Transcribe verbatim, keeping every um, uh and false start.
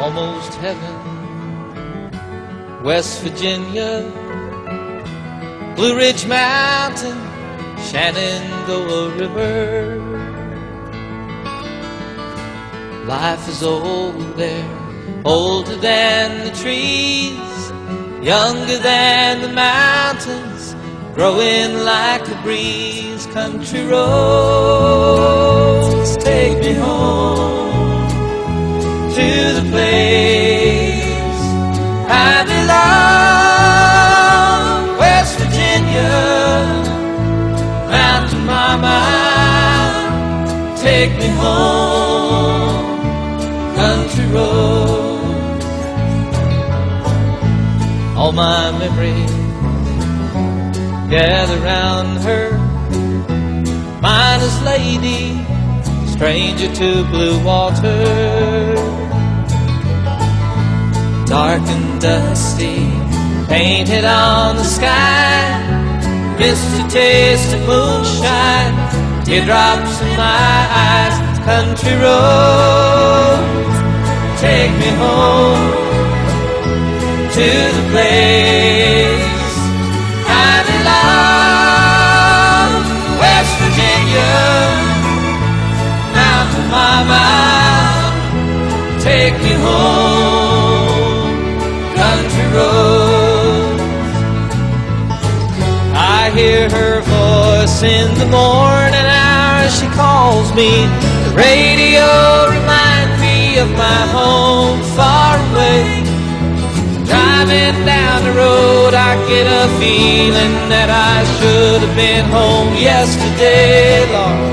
almost heaven. West Virginia, Blue Ridge Mountain, Shenandoah River. Life is old there, older than the trees, younger than the mountains, growing like a breeze. Country roads take me home to the place I belong. West Virginia, Mountain Mama, take me home. Country roads, all my memories gather round her. Miner's lady, stranger to blue water, dark and dusty, painted on the sky. Missed a taste of moonshine, teardrops in my eyes. Country roads, take me home to the place I belong. West Virginia, Mountain Mama, take me home. Country roads, I hear her voice in the morning hours. She calls me. The radio reminds me of my home far away. Driving down the road, I get a feeling that I should have been home yesterday, Lord.